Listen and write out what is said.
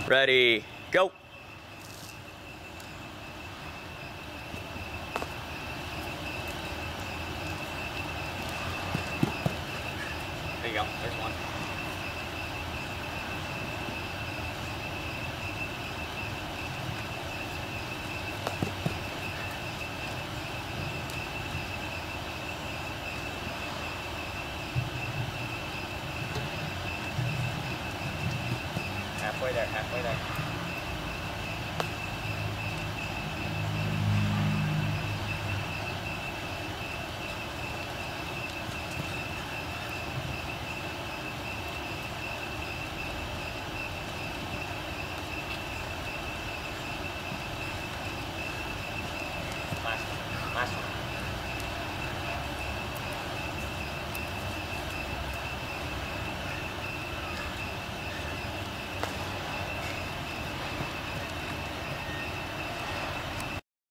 Ready, go. There you go, there's one. Halfway there, halfway there.